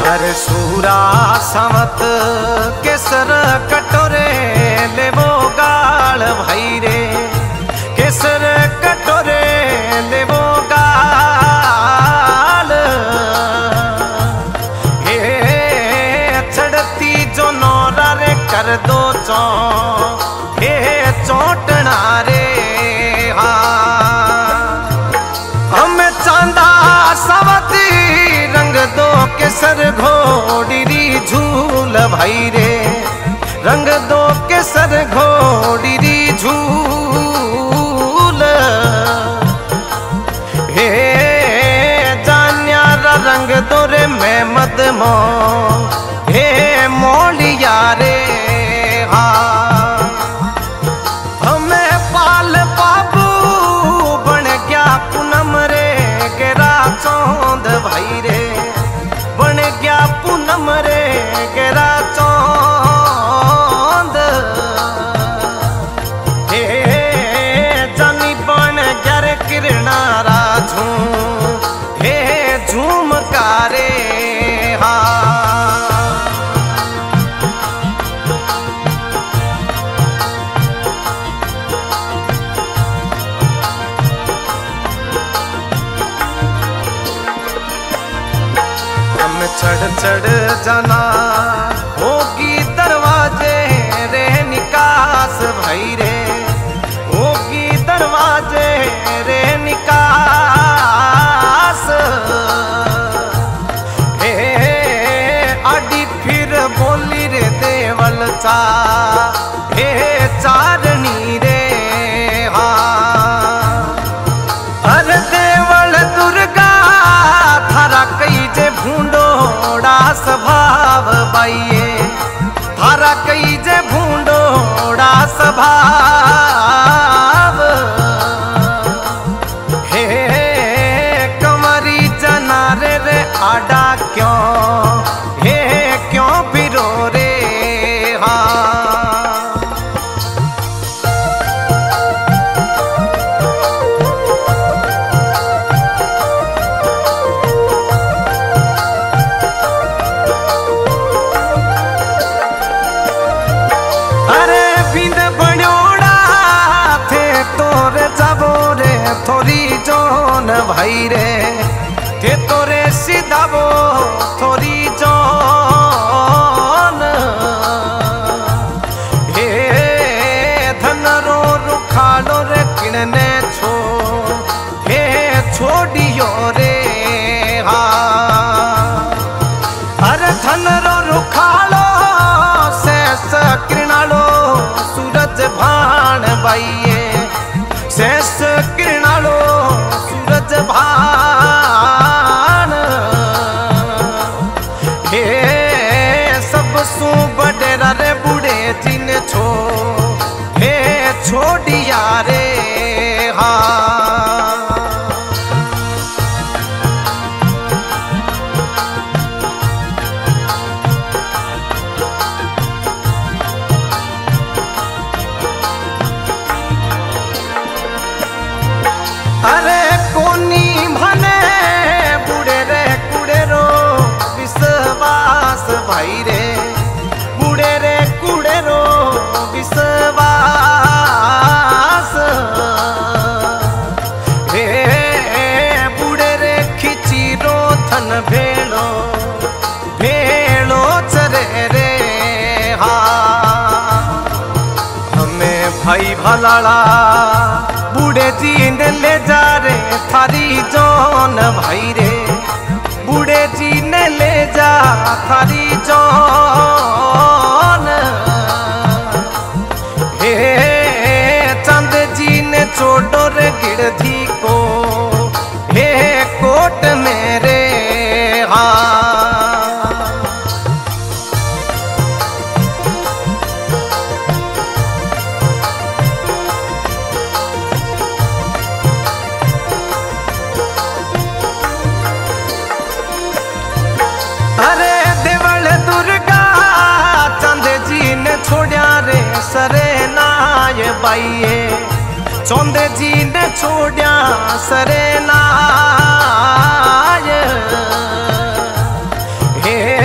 अरे सूरा संवत केसर कटोरे ले वो गाल भाई रे, केसर कटोरे ले वो गाल। हे चढ़ती जो नौरा रे कर दो चौ, हे चोटना रे हमें चांदा सवती रंग दो केसर घोड़ी री झूल भाई रे, रंग दो केसर घोड़ी री झूल। हे जान्यारा रंग दो रे मैं मदमो, हे मोलिया रे हमें पाल बाबू बन गया पूनम रे गेरा चौंद भाई रे, बन गया पूनम रे गेरा चौंद। हे जानी बन गया रे किरणा राजू, हे झूमकारे चढ़ चढ़ जाना होगी दरवाजे रे निकास भाई रे, होगी दरवाजे रे निकास। हे आडी फिर बोली रे देवल चा, हे चारनी रे अरे देवल दुर्गा थारा कई जे भूंडो स्वभाव बाइये, थारा कई जे भूंडोड़ा स्वभाव। हे कमरी जनारे रे आडा क्यों, हे क्यों बिरो रे थोरी जोन भाई रे, थे तोरे सीधाबो थोरी जोन। हे धनरो रुखालो रे किणने छो, हे छोड़ियो रे अरे धनरो रुखालो शेष किरणालो सूरज भान बाइये, शेष किरणालो सूरज भान। हे सब सू बडेरा रे बूढ़े जिन छो, हे छोड़िया रे अरे कोनी भने बूढ़े रे कुड़े रो विश्वास भाई रे, बूढ़े रे कुड़े रो विश्वास। हे बूढ़े रे खिची रो थन भेलो, भेलो चरे रे हमें भाई भलाला बूढ़े जी ने ले जा रे थारी जोन भाई रे, बूढ़े जी ने ले जा थारी जोन। हे चंद जी ने छोड़ो रे गिरधी को, हे कोट मेरे अरे देवल दुर्गा चंद जी ने छोड़ा रे सरे नाय बाइये, चौंद जी ने छोड़ा सरे नाय। हे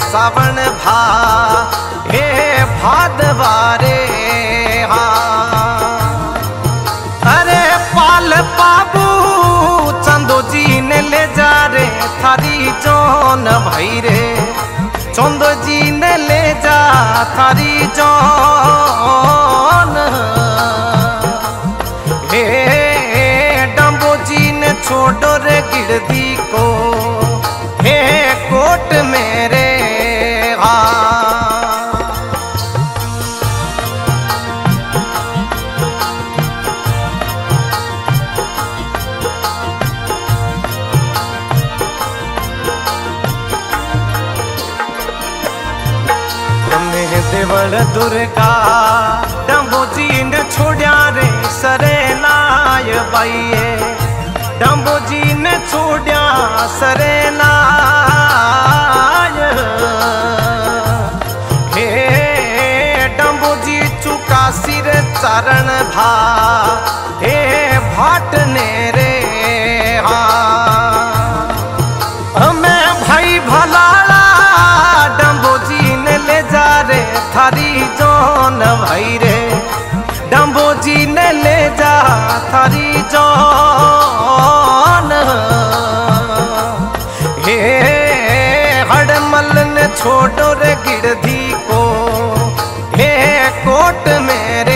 सावन भा हे भादवारे अरे पाल बाबू चंदो जी ने ले जा रे थारी जौन भाई रे चंदो जी ने ले जा थारी जौन हे डम्बो जी ने छोड़ो रे गिरदी को हे कोट मेरे देवल दुर्गा डम्बो जी ने छोड़िया रे सरे नाय बाइये डम्बो जी ने छोड़िया सरे नाय हे डम्बो जी चुका सिर चरण भा हे भाट ने रे हमें भाई भलाला डम्बो जी ने ले जा रे थारी जौन भाई रे डम्बो जी ने ले जा थारी जौन हे हड़मल ने छोड़ो रे गिरधी को हे कोट मेरे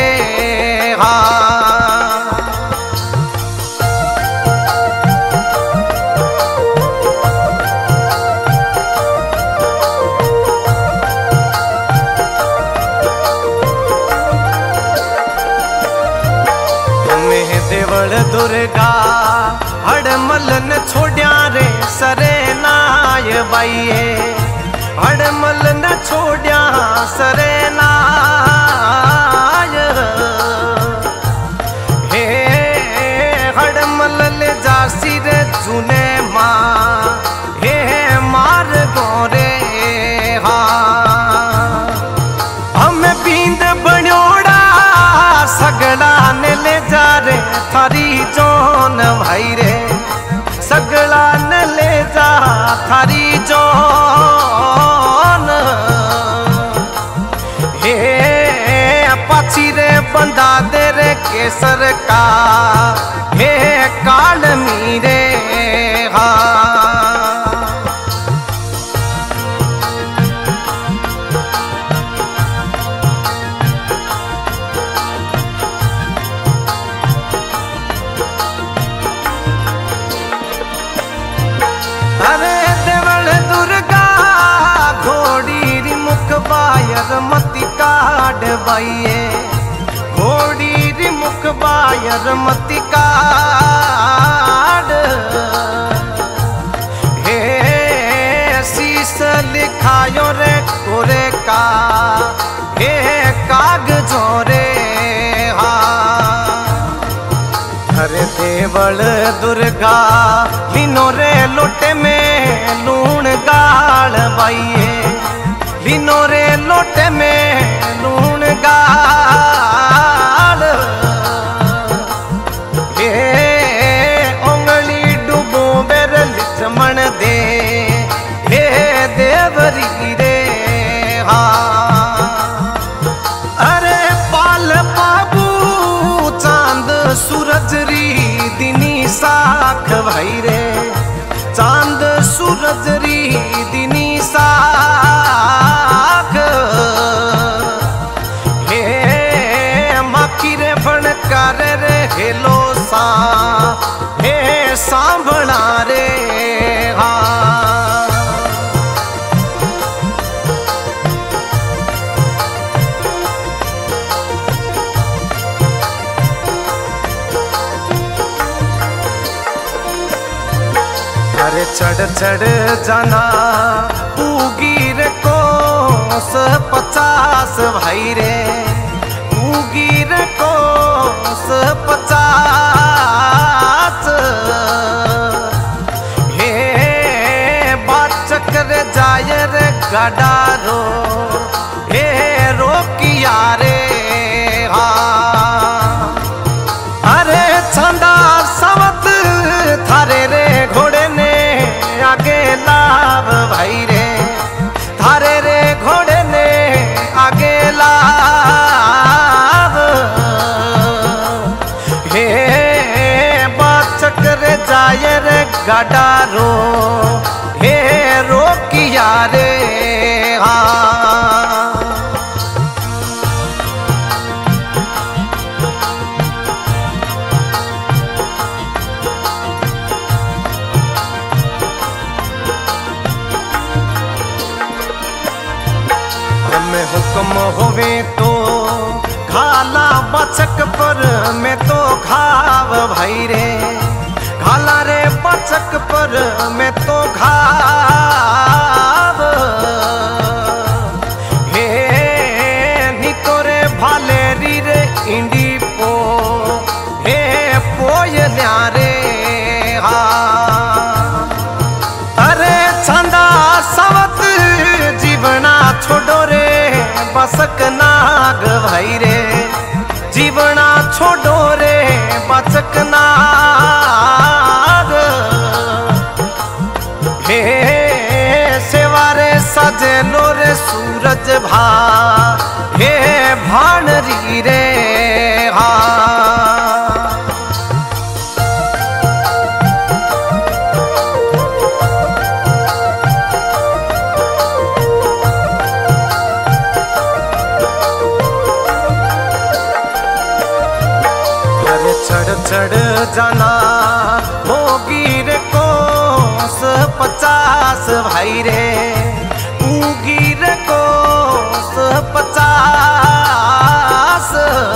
देवल दुर्गा हड़मल ने छोड़िया रे सरे नाय बाइये हड़मल ने छोड़िया सरे नाय हे हड़मल ले जा सिर जुने माँ हे मार गोरे हमें बींद बन्योड़ा सगड़ा ने ले जा रे थारी जौन भाई रे सगड़ा ने ले जा थारी जौन हे पाछी रे बंदा दे रे केसर का हे काल मीरे अरे देवल दुर्गा घोड़ी री मुख बायर मती काट बाइये घोड़ी री मुख बायर मती काट हे शीस लिखायो रे कोरे का हे कागजों रे अरे देवल दुर्गा लिनो रे लोटे में लूण गाल बाइये लिनो रे लोटे में लूण गाल हे उंगली डुबो बेर लिचमण दे हे देवरी रे अरे पाल बाबू चांद सूरज री दिनी साख भाई रे चांद सूरज री दिनी साख हे माकी रे फणकार रे हेलो सा हे सांभला रे अरे चढ़ चढ़ जाना पूगीर को 50 भाई रे पूगीर को 50 हे बात चक्र जायर गडारो हे रोकिया रे अरे छंदा सवत थारे रे घोड़े ने आगे लाभ भाई रे थारे गडारो हे रोकिया रे हमें हुक्म होवे तो घाला बचक पर में तो घाव भाई रे घाला रे बचक पर में तो घाव हे नी तोरे भालेरी रे इंडी पो हे पोय ल्या रे अरे छंदा सवत जीवना छोड़ो रे बसक नाग भाई रे जीवना छोड़ो रे बचक नाग हे सेवारे सजेलो रे सूरज भा हे भानरी रे चढ़ चढ़ जाना होगी रे कोस 50 भाई रे उगी रे कोस 50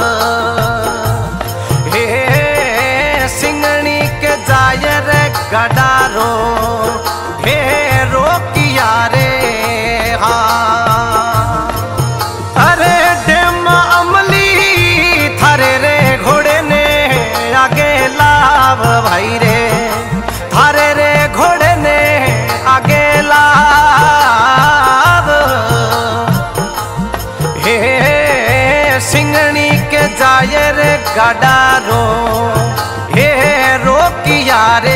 हे सिंगणी के जाय रे गडारो हे रोकिया रे अरे डेम अमली थारे रे घोड़े ने आगे लाभ भाई रे थारे रे घोड़े ने आगे लाभ हे सिंगणी के जाय रे गडारो हे रोकिया रे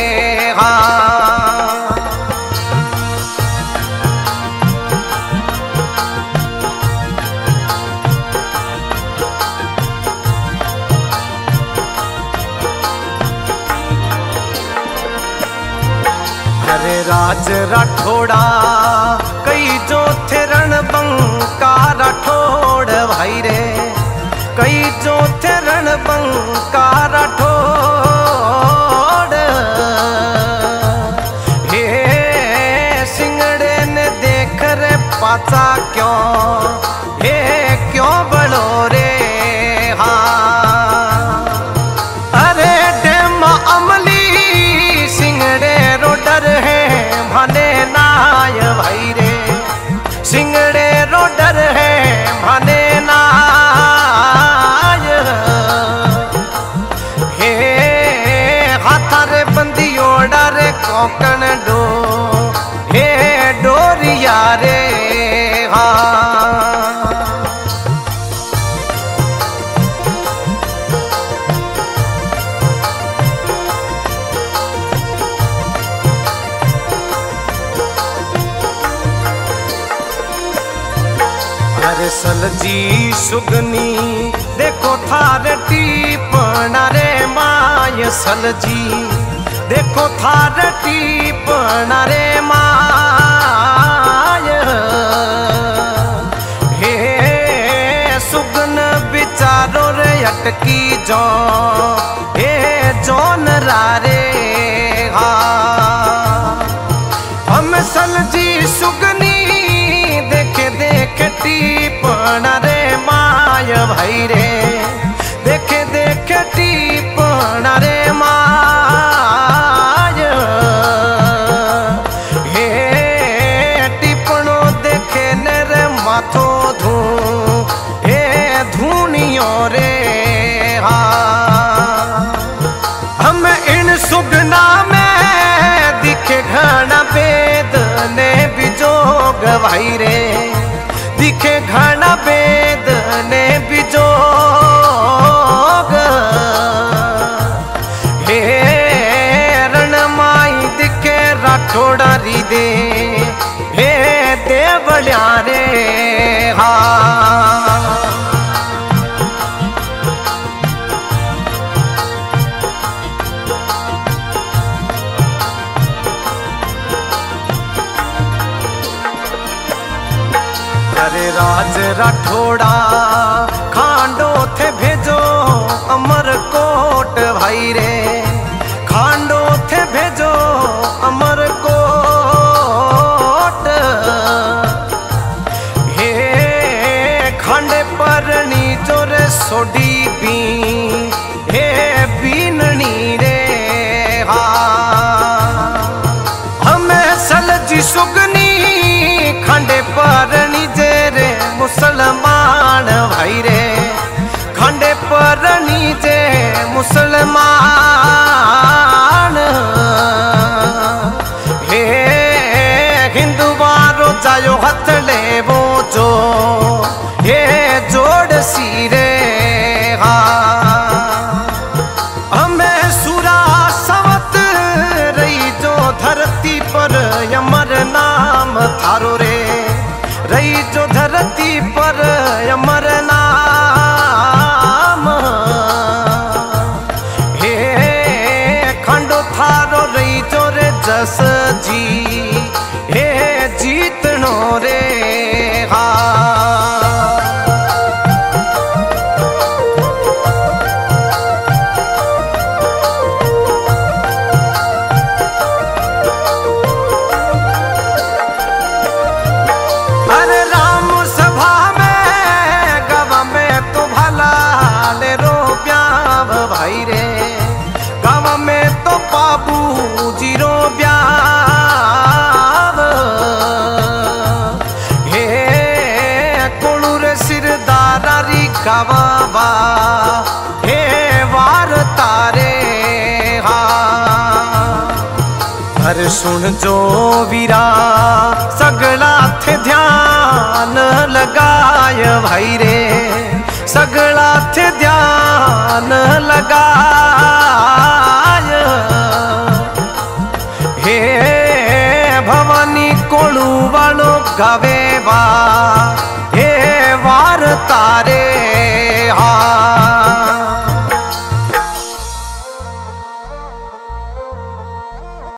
अरे राज राठौड़ा कई जो थे रणबंका राठौड़ भाई रे कई जो थे रणबंका राठौड़ हे सिंगड़े ने देख रे पाचा क्यों हे क्यों बड़ो रे अरे डेम अमली सिंगड़े रोडर है भाने नाय भाई रे सिंगड़े रोडर है भाने नाय हे हाथारे बंदियोड़ा रे कोकण डो हे डोरिया रे अरे सलजी सुगनी देखो थार टीपना रे माय सलजी देखो थार टीपना रे माय हे सुगन बिचारो रे अटकी जो हे जोन रे हम सलजी सुगनी देखे देखे टीपना रे माय भाई रे देखे देखे टीपना रे माय हे टीपणो देखे ने रे माथो धू हे धूनियो रे हम इन सुगना में दिखे घना वेद ने बिजोग भाई रे दिखे घना वेद ने बिजोग हे रणमाई दिखे राठौड़ा री दे हे देवल्या रे अरे राज राठौड़ा खांडो थे भेजो अमरकोट भाई रे, खांडो थे भेजो अमरकोट। हे खांडे परनी जोरे सोडी बी हे बीननी रे हा, हमें सलजी सुगनी खांडे परनी जे रे मुसलमान भाई रे, खांडे परनी जे मुसलमान। हे हिंदू वारो जायो हथ ले वो जो हे जोड़ सी रे हा, हमें सुरा सवत रही जो धरती पर यमर नाम थारो रे, रही जो धरती पर यमर नाम। हे खंडो थारो रही जो रे जस जी हे जीतनो रे हा। अरे राम सभा में गवा में तो भला ले रो ब्याव भाई रे, गवा में तो बाबू जी रो ब्याव। हे कोणु रे सिरदारी गवा हे वार तारे हा। अरे सुन जो वीरा सगला थे ध्यान लगाय भाई रे, सगला थे ध्यान लगाय। हे भवानी कोणु वालो गावे वा हे वार तारे